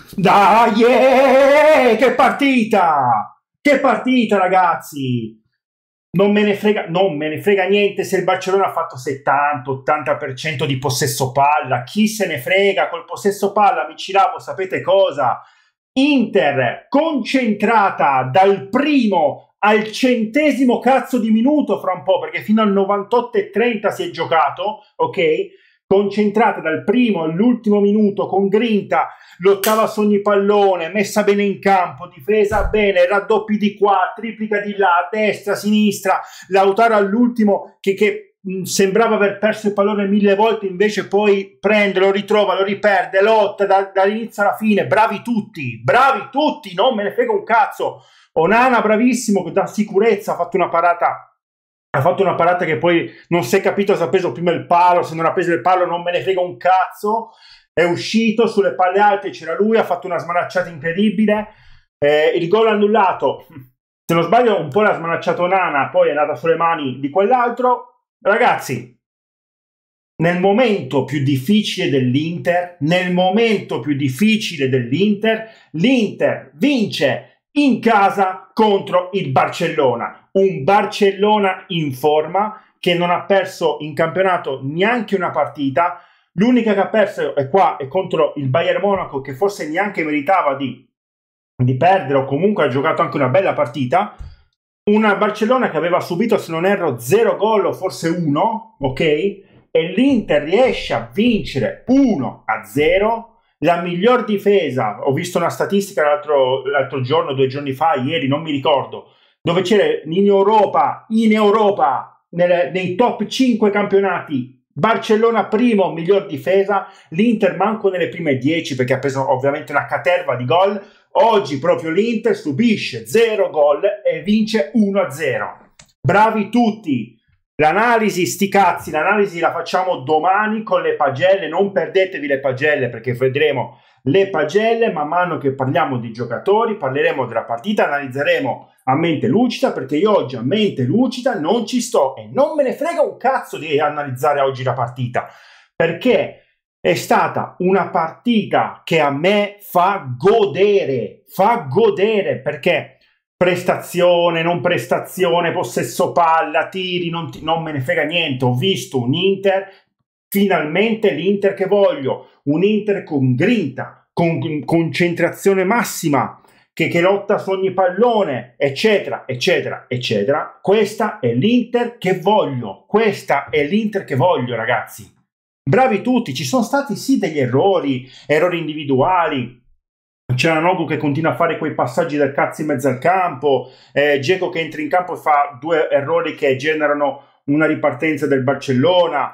Dai, che partita! Che partita, ragazzi! Non me ne frega niente se il Barcellona ha fatto 70-80% di possesso palla. Chi se ne frega col possesso palla? Mi ciravo, sapete cosa? Inter concentrata dal primo al centesimo cazzo di minuto fra un po', perché fino al 98,30 si è giocato, ok? Concentrata dal primo all'ultimo minuto con grinta, lottava su ogni pallone, messa bene in campo, difesa bene, raddoppi di qua, triplica di là, a destra, a sinistra, Lautaro all'ultimo che sembrava aver perso il pallone 1000 volte, invece poi prende, lo ritrova, lo riperde, lotta dall'inizio alla fine. Bravi tutti, non me ne frega un cazzo. Onana bravissimo, da sicurezza ha fatto una parata che poi non si è capito se ha preso prima il palo, se non ha preso il palo non me ne frega un cazzo. È uscito sulle palle alte, c'era lui, ha fatto una smanacciata incredibile. Il gol annullato, se non sbaglio un po' l'ha smanacciato Onana, poi è andata sulle mani di quell'altro. Ragazzi, nel momento più difficile dell'Inter, l'Inter vince in casa contro il Barcellona. Un Barcellona in forma che non ha perso in campionato neanche una partita. L'unica che ha perso è contro il Bayern Monaco, che forse neanche meritava di perdere, o comunque ha giocato anche una bella partita. Una Barcellona che aveva subito, se non erro, 0 gol o forse 1, ok? E l'Inter riesce a vincere 1-0. La miglior difesa, ho visto una statistica l'altro giorno, 2 giorni fa, ieri, non mi ricordo, dove c'era in Europa, nei top 5 campionati, Barcellona primo, miglior difesa, l'Inter manco nelle prime 10 perché ha preso ovviamente una caterva di gol. Oggi proprio l'Inter subisce 0 gol e vince 1-0. Bravi tutti! L'analisi, sti cazzi, l'analisi la facciamo domani con le pagelle, non perdetevi le pagelle perché vedremo le pagelle man mano che parliamo di giocatori, parleremo della partita, analizzeremo a mente lucida, perché io oggi a mente lucida non ci sto e non me ne frega un cazzo di analizzare oggi la partita, perché è stata una partita che a me fa godere, perché prestazione, non prestazione, possesso palla, tiri, non me ne frega niente. Ho visto un Inter, finalmente l'Inter che voglio, un Inter con grinta, con concentrazione massima, che lotta su ogni pallone, eccetera, eccetera, eccetera. Questa è l'Inter che voglio, ragazzi. Bravi tutti, ci sono stati sì degli errori individuali. C'è Nogu che continua a fare quei passaggi del cazzo in mezzo al campo, Dzeko che entra in campo e fa 2 errori che generano una ripartenza del Barcellona,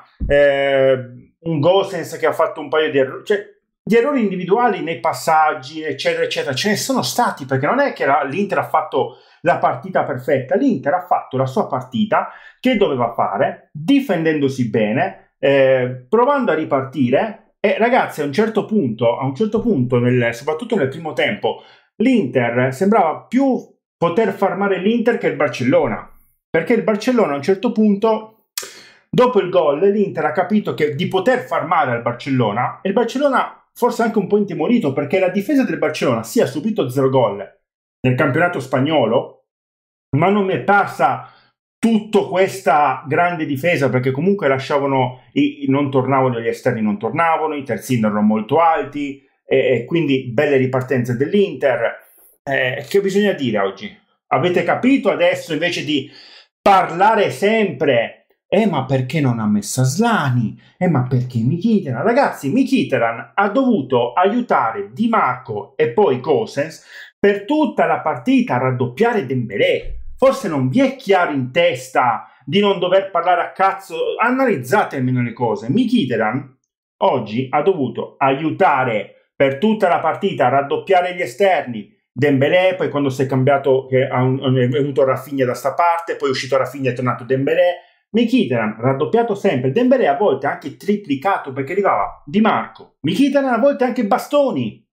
un Gosens che ha fatto un paio di errori, cioè gli errori individuali nei passaggi, eccetera, eccetera, ce ne sono stati, perché non è che l'Inter ha fatto la partita perfetta, l'Inter ha fatto la sua partita che doveva fare, difendendosi bene, provando a ripartire. E ragazzi, a un certo punto, soprattutto nel primo tempo, l'Inter sembrava più poter farmare l'Inter che il Barcellona, perché il Barcellona a un certo punto, dopo il gol, l'Inter ha capito che di poter far male al Barcellona, e il Barcellona forse anche un po' intimorito, perché la difesa del Barcellona sì ha subito 0 gol nel campionato spagnolo, ma non mi è parsa tutta questa grande difesa, perché comunque non tornavano gli esterni, i terzini erano molto alti, e quindi belle ripartenze dell'Inter. Che bisogna dire oggi? Avete capito adesso, invece di parlare sempre ma perché non ha messo Aslani? Ma perché Mkhitaryan? Ragazzi, Mkhitaryan ha dovuto aiutare Di Marco e poi Gosens per tutta la partita a raddoppiare Dembélé. Forse non vi è chiaro in testa di non dover parlare a cazzo, analizzate almeno le cose. Mkhitaryan oggi ha dovuto aiutare per tutta la partita a raddoppiare gli esterni, Dembélé, poi quando si è cambiato, che è venuto Rafinha da sta parte, poi è uscito Rafinha e è tornato Dembélé. Mkhitaryan raddoppiato sempre, Dembélé a volte anche triplicato perché arrivava Di Marco, Mkhitaryan a volte anche Bastoni,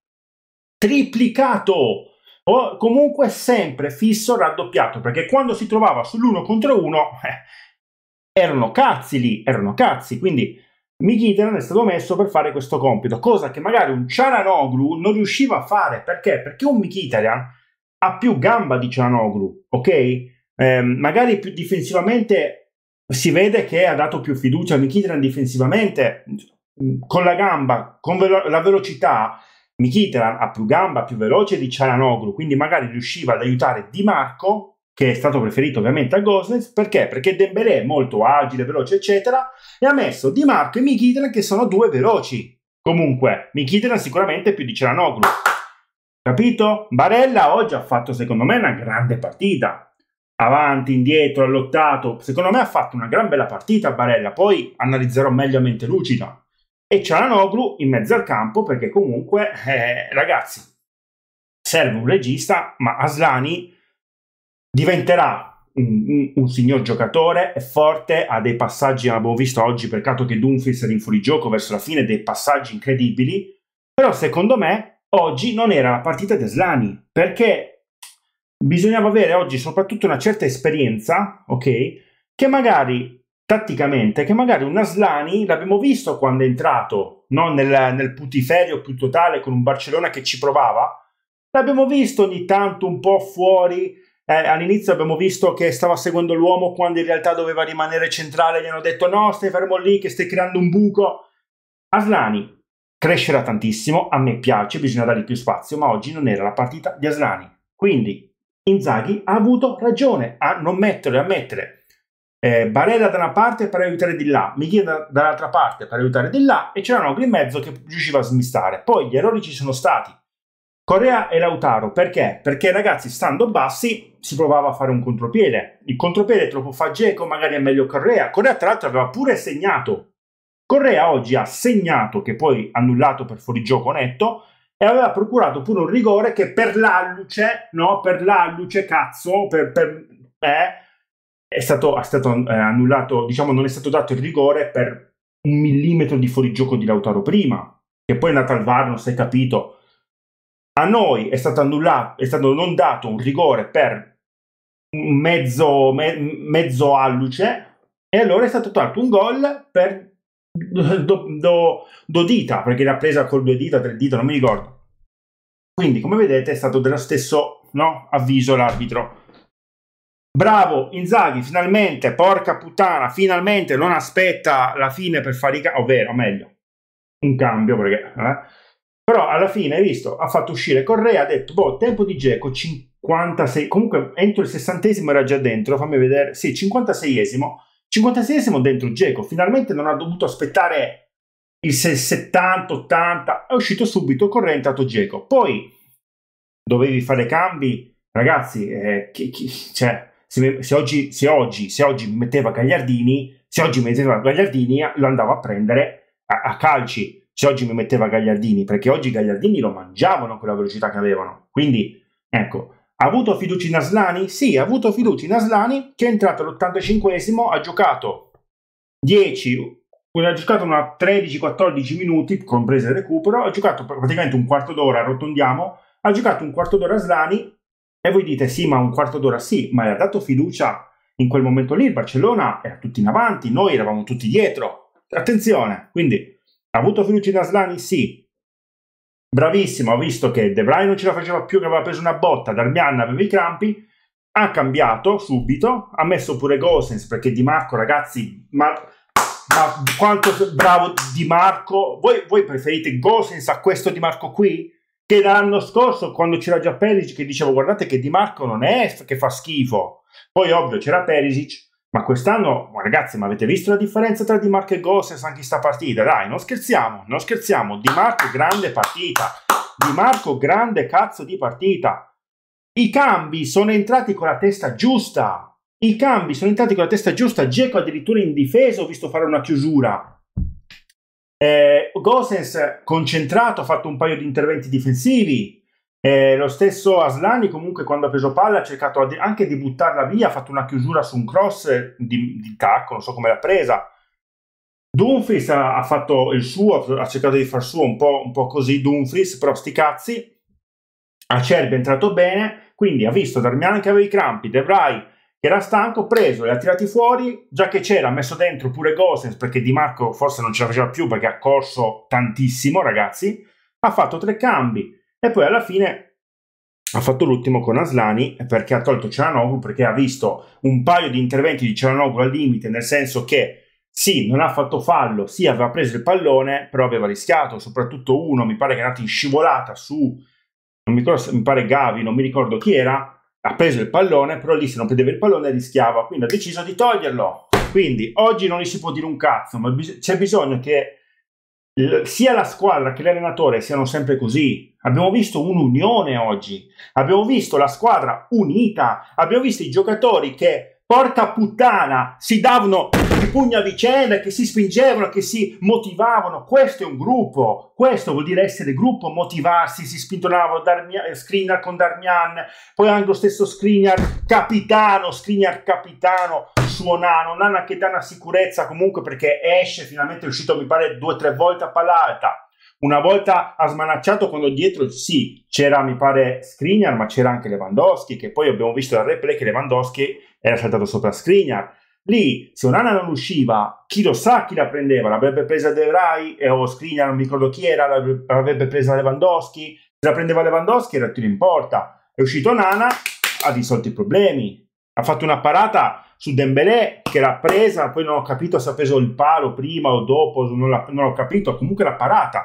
triplicato, o comunque sempre fisso raddoppiato, perché quando si trovava sull'1 contro 1 erano cazzi lì, quindi Mkhitaryan è stato messo per fare questo compito, cosa che magari un Çalhanoğlu non riusciva a fare. Perché? Perché un Mkhitaryan ha più gamba di Çalhanoğlu, ok? Magari più difensivamente si vede che ha dato più fiducia a Mkhitaryan difensivamente, con la gamba, con la velocità. Mkhitaryan ha più gamba, più veloce di Çalhanoğlu, quindi magari riusciva ad aiutare Di Marco, che è stato preferito ovviamente a Gosens. Perché? Perché Dembélé è molto agile, veloce, eccetera, e ha messo Di Marco e Mkhitaryan che sono due veloci. Comunque, Mkhitaryan sicuramente più di Çalhanoğlu. Capito? Barella oggi ha fatto, secondo me, una grande partita. Avanti, indietro, ha lottato. Secondo me ha fatto una gran bella partita Barella. Poi analizzerò meglio a mente lucida. E Çalhanoğlu in mezzo al campo, perché comunque, ragazzi, serve un regista, ma Asllani diventerà un signor giocatore, è forte, ha dei passaggi, abbiamo visto oggi, peccato che Dumfries era in fuorigioco verso la fine, dei passaggi incredibili, però secondo me oggi non era la partita di Asllani, perché bisognava avere oggi soprattutto una certa esperienza, ok, che magari tatticamente, che magari un Asllani l'abbiamo visto quando è entrato, no? nel putiferio più totale con un Barcellona che ci provava, l'abbiamo visto ogni tanto un po' fuori. All'inizio abbiamo visto che stava seguendo l'uomo quando in realtà doveva rimanere centrale, gli hanno detto no, stai fermo lì che stai creando un buco. Asllani crescerà tantissimo, a me piace, bisogna dargli più spazio, ma oggi non era la partita di Asllani, quindi Inzaghi ha avuto ragione a non metterlo, a mettere Barella da una parte per aiutare di là, Mkhitaryan dall'altra parte per aiutare di là, e c'era Noglu in mezzo che riusciva a smistare. Poi gli errori ci sono stati. Correa e Lautaro, perché? Perché ragazzi, stando bassi si provava a fare un contropiede. Il contropiede te lo può fare Dzeko, magari è meglio Correa. Correa tra l'altro aveva pure segnato. Correa oggi ha segnato, che poi annullato per fuorigioco netto, e aveva procurato pure un rigore che per l'alluce, no? Per l'alluce, cazzo, è stato annullato, diciamo non è stato dato il rigore per 1 millimetro di fuorigioco di Lautaro prima, che poi è andato al VAR, non si è capito. A noi è stato annullato, è stato non dato un rigore per un mezzo alluce, e allora è stato tolto un gol per do dita, perché l'ha presa col 2 dita, 3 dita, non mi ricordo. Quindi, come vedete, è stato dello stesso, no, avviso l'arbitro. Bravo Inzaghi, finalmente, porca puttana, finalmente non aspetta la fine per fare ovvero, meglio, un cambio, perché però alla fine, hai visto, ha fatto uscire Correa, ha detto, boh, tempo di Dzeko 56, comunque entro il 60esimo era già dentro, fammi vedere, sì, 56esimo dentro Dzeko, finalmente non ha dovuto aspettare il 70-80, è uscito subito Correa, è entrato Dzeko. Poi dovevi fare cambi, ragazzi, cioè, se oggi metteva Gagliardini, lo andava a prendere a calci. Se oggi mi metteva Gagliardini, perché oggi Gagliardini lo mangiavano con la velocità che avevano. Quindi, ecco, ha avuto fiducia in Asllani? Sì, ha avuto fiducia in Asllani, che è entrato all'85esimo, ha giocato 13-14 minuti, comprese il recupero, ha giocato praticamente un quarto d'ora, arrotondiamo, ha giocato un quarto d'ora Asllani, e voi dite sì, ma un quarto d'ora sì, ma le ha dato fiducia in quel momento lì. Il Barcellona era tutti in avanti, noi eravamo tutti dietro. Attenzione, quindi ha avuto fiducia in Asllani? Sì. Bravissimo, ha visto che De Vrij non ce la faceva più, che aveva preso una botta, Darmian aveva i crampi, ha cambiato subito, ha messo pure Gosens, perché Di Marco, ragazzi, ma quanto bravo Di Marco. Voi preferite Gosens a questo Di Marco qui? Che l'anno scorso, quando c'era già Perisic, che dicevo guardate che Di Marco non è che fa schifo, poi ovvio c'era Perisic, ma quest'anno, ragazzi, ma avete visto la differenza tra Di Marco e Gosens anche in sta partita? Dai, non scherziamo. Di Marco, grande partita. Di Marco, grande cazzo di partita. I cambi sono entrati con la testa giusta. Dzeko addirittura in difesa, ho visto fare una chiusura. Gosens concentrato, ha fatto un paio di interventi difensivi. Lo stesso Asllani comunque quando ha preso palla ha cercato anche di buttarla via, ha fatto una chiusura su un cross di tacco, non so come l'ha presa. Dumfries ha fatto il suo, ha cercato di far suo un po' così Dumfries, però sti cazzi. Acerbi è entrato bene, quindi ha visto Darmian che aveva i crampi, De Vrij che era stanco, preso, li ha tirati fuori, già che c'era, ha messo dentro pure Gosens, perché Di Marco forse non ce la faceva più perché ha corso tantissimo, ragazzi, ha fatto 3 cambi e poi alla fine ha fatto l'ultimo con Aslani perché ha tolto Çalhanoğlu, perché ha visto un paio di interventi di Çalhanoğlu al limite, nel senso che sì, non ha fatto fallo, sì, aveva preso il pallone, però aveva rischiato, soprattutto uno, mi pare che è andato in scivolata su, non mi ricordo, mi pare Gavi, non mi ricordo chi era, ha preso il pallone, però lì se non prendeva il pallone rischiava, quindi ha deciso di toglierlo. Quindi oggi non gli si può dire un cazzo, ma c'è bisogno che sia la squadra che l'allenatore siano sempre così. Abbiamo visto un'unione oggi, abbiamo visto la squadra unita, abbiamo visto i giocatori che, porca puttana, si davano i pugni a vicenda, che si spingevano, che si motivavano. Questo è un gruppo, questo vuol dire essere gruppo, motivarsi, si spintonavano, Skriniar con Darmian, poi anche lo stesso Skriniar capitano su Nana che dà una sicurezza comunque, perché esce, finalmente è uscito mi pare 2 o 3 volte a palla alta. Una volta ha smanacciato quando dietro, sì, c'era mi pare Skriniar, ma c'era anche Lewandowski, che poi abbiamo visto dal replay che Lewandowski era saltato sopra Skriniar. Lì, se Onana non usciva, chi lo sa chi la prendeva? L'avrebbe presa De Vrij o Skriniar, non mi ricordo chi era, l'avrebbe presa Lewandowski. Se la prendeva Lewandowski era tiro in porta. È uscito Onana, ha risolto i problemi. Ha fatto una parata su Dembélé che l'ha presa, poi non ho capito se ha preso il palo prima o dopo, non ho capito, comunque l'ha parata.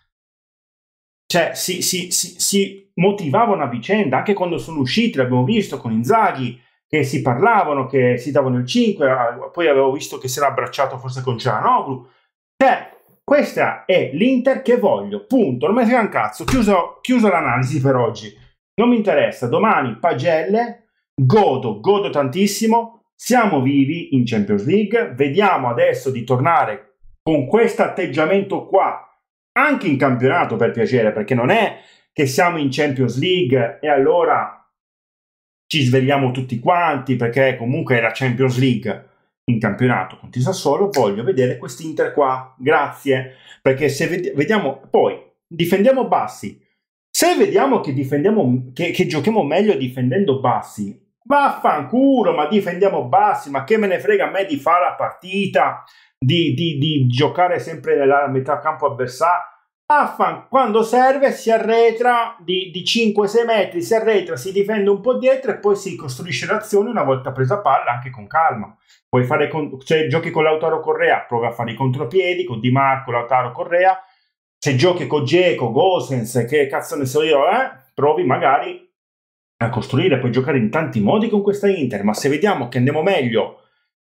Cioè, si motivavano a vicenda, anche quando sono usciti, l'abbiamo visto con Inzaghi, che si parlavano, che si davano il 5, poi avevo visto che si era abbracciato forse con Çalhanoğlu. Cioè, questa è l'Inter che voglio, punto, non mi frega un cazzo, chiuso l'analisi per oggi, non mi interessa, domani pagelle, godo tantissimo, siamo vivi in Champions League, vediamo adesso di tornare con questo atteggiamento qua, anche in campionato per piacere, perché non è che siamo in Champions League e allora ci svegliamo tutti quanti, perché comunque era Champions League in campionato contro il Sassuolo. Voglio vedere quest'Inter qua, grazie, perché se vediamo, poi difendiamo bassi, se vediamo che che giochiamo meglio difendendo bassi, vaffanculo, ma difendiamo bassi, ma che me ne frega a me di fare la partita, di giocare sempre nella metà campo avversario. Quando serve si arretra di 5-6 metri, si arretra, si difende un po' dietro e poi si costruisce l'azione una volta presa palla, anche con calma. Puoi fare se giochi con Lautaro Correa, provi a fare i contropiedi con Di Marco, Lautaro Correa. Se giochi con Dzeko, Gosens, che cazzo ne so io, provi magari a costruire, puoi giocare in tanti modi con questa Inter, ma se vediamo che andiamo meglio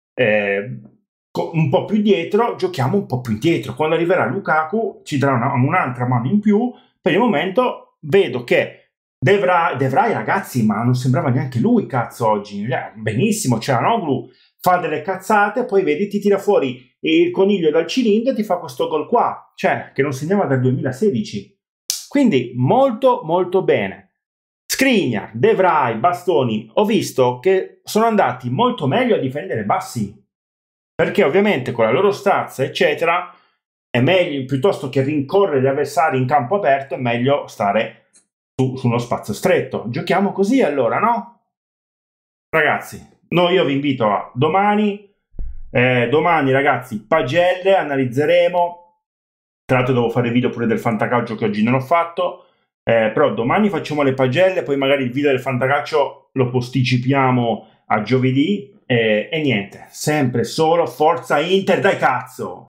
un po' più dietro, giochiamo un po' più indietro. Quando arriverà Lukaku ci darà un'altra mano in più. Per il momento vedo che De Vrij, ragazzi, ma non sembrava neanche lui, cazzo, oggi. Benissimo, Çalhanoğlu fa delle cazzate, poi vedi, ti tira fuori il coniglio dal cilindro e ti fa questo gol qua, cioè, che non segnava dal 2016. Quindi, molto, molto bene. Skriniar, De Vrij, Bastoni, ho visto che sono andati molto meglio a difendere bassi. Perché ovviamente con la loro stazza, eccetera, è meglio, piuttosto che rincorrere gli avversari in campo aperto, è meglio stare su uno spazio stretto. Giochiamo così allora, no? Ragazzi, io vi invito a domani, ragazzi, pagelle, analizzeremo. Tra l'altro devo fare video pure del fantacalcio che oggi non ho fatto, però domani facciamo le pagelle, poi magari il video del fantacalcio lo posticipiamo a giovedì. E niente, sempre solo forza Inter, dai cazzo!